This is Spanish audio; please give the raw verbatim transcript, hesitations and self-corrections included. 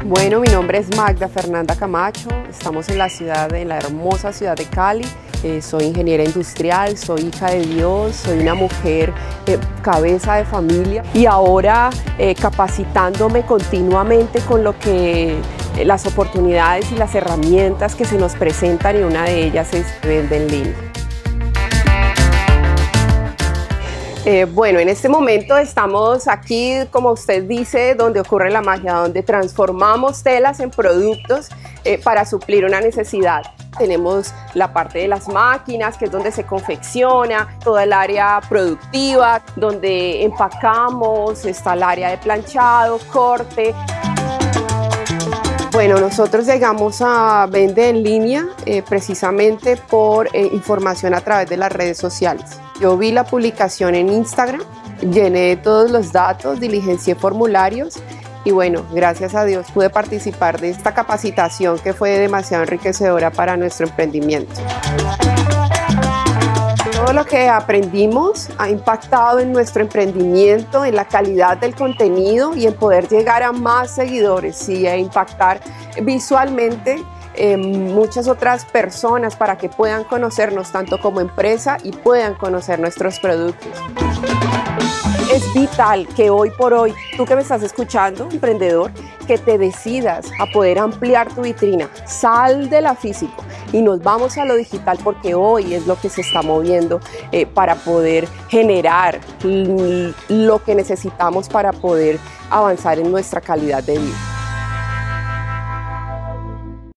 Bueno, mi nombre es Magda Fernanda Camacho, estamos en la ciudad, en la hermosa ciudad de Cali. Eh, soy ingeniera industrial, soy hija de Dios, soy una mujer eh, cabeza de familia y ahora eh, capacitándome continuamente con lo que eh, las oportunidades y las herramientas que se nos presentan, y una de ellas es Vende en Línea. Eh, bueno, en este momento estamos aquí, como usted dice, donde ocurre la magia, donde transformamos telas en productos eh, para suplir una necesidad. Tenemos la parte de las máquinas, que es donde se confecciona, toda el área productiva, donde empacamos, está el área de planchado, corte. Bueno, nosotros llegamos a Vende en Línea eh, precisamente por eh, información a través de las redes sociales. Yo vi la publicación en Instagram, llené todos los datos, diligencié formularios y bueno, gracias a Dios pude participar de esta capacitación que fue demasiado enriquecedora para nuestro emprendimiento. Todo lo que aprendimos ha impactado en nuestro emprendimiento, en la calidad del contenido y en poder llegar a más seguidores y a impactar visualmente eh, muchas otras personas para que puedan conocernos tanto como empresa y puedan conocer nuestros productos. Es vital que hoy por hoy, tú que me estás escuchando, emprendedor, que te decidas a poder ampliar tu vitrina. Sal de la físico y nos vamos a lo digital, porque hoy es lo que se está moviendo eh, para poder generar lo que necesitamos para poder avanzar en nuestra calidad de vida.